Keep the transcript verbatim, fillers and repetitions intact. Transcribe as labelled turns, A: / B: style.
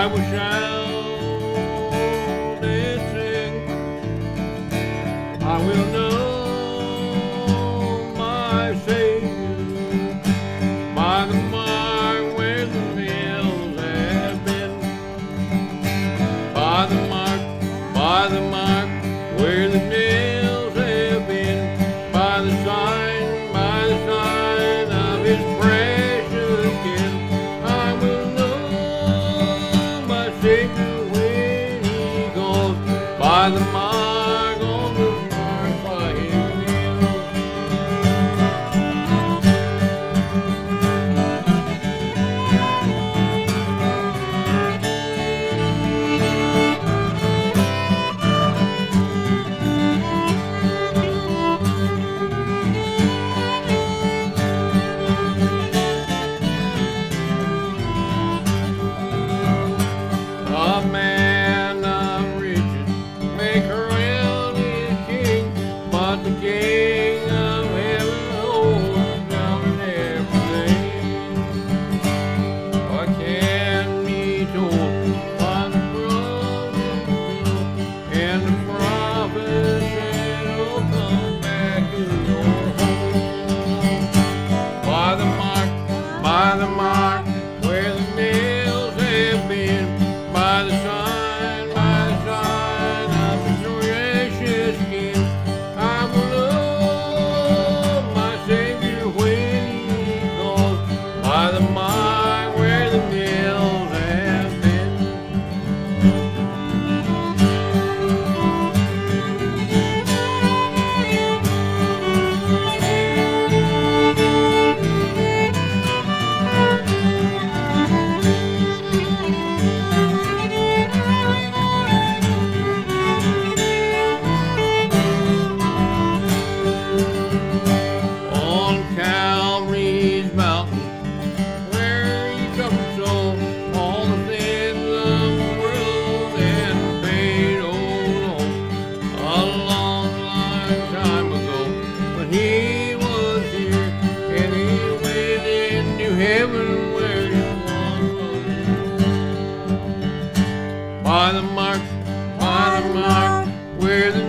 A: will shout and sing. I will know my Savior by the mark where the nails have been. By the mark, by the mark where the nails have been. By the sign, by the sign of his precious skin. I will know my Savior when he goes. By the mark on the mark by his nails. A man of riches may crown his king, but the King of heaven holds down everything. What can be told by the prophets and the prophets said, "Oh, come back to your home." By the mark, by the mark where the nails have been. By the sign, by the sign of his precious skin. I will love my Savior when he calls. By the mark where the nails have been. On Calvary's mountain, where he suffered so, all the sins of the world and paid old home. A long, long time ago, when he was here, and he went into heaven where he was. By the mark, by the mark, where the